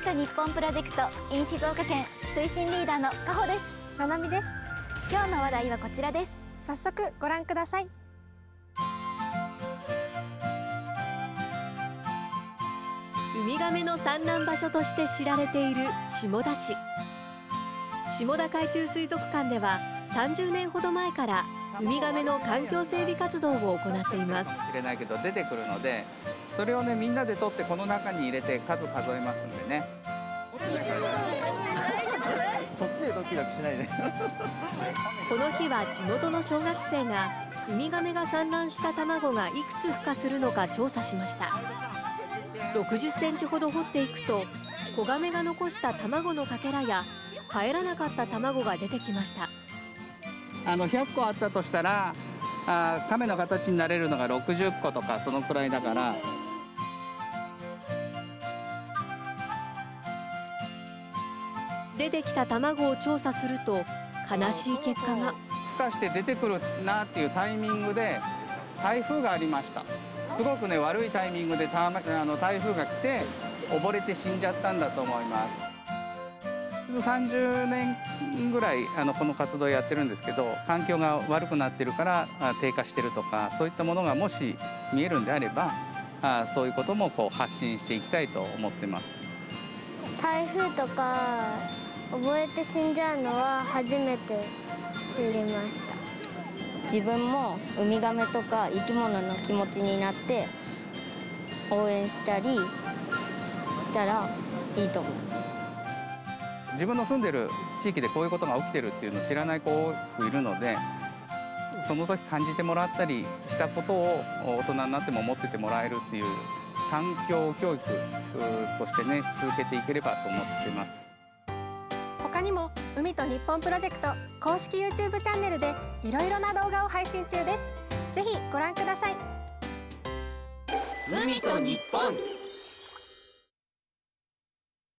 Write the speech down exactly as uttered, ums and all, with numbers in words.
と日本プロジェクト in 静岡県推進リーダーの加穂です。 ななみです。 今日の話題はこちらです。 早速ご覧ください。 ウミガメの産卵場所として知られている下田市。下田海中水族館ではさんじゅうねんほど前からウミガメの環境整備活動を行っています。 知れないけど出てくるので、それをねみんなで取ってこの中に入れて数数えますんでね。 そっちでドキドキしないで。 この日は地元の小学生がウミガメが産卵した卵がいくつ孵化するのか調査しました。ろくじゅっセンチほど掘っていくと、子ガメが残した卵のかけらや帰らなかった卵が出てきました。 あのひゃっこあったとしたら、あ亀の形になれるのがろくじゅっことかそのくらいだから。 出てきた卵を調査すると悲しい結果が。 孵化して出てくるなっていうタイミングで台風がありました。すごくね悪いタイミングでたあの台風が来て溺れて死んじゃったんだと思います。さんじゅうねんぐらいあのこの活動やってるんですけど、環境が悪くなってるから低下してるとか、そういったものがもし見えるんであれば、あそういうこともこう発信していきたいと思ってます。 台風とか溺れて死んじゃうのは初めて知りました。 自分もウミガメとか生き物の気持ちになって応援したりしたらいいと思う。 自分の住んでる地域でこういうことが起きてるっていうのを知らない子多くいるので、その時感じてもらったりしたことを大人になっても持っててもらえるっていう環境教育としてね続けていければと思っています。 他にも海と日本プロジェクト公式 ユーチューブ チャンネルでいろいろな動画を配信中です。ぜひご覧ください。 海と日本。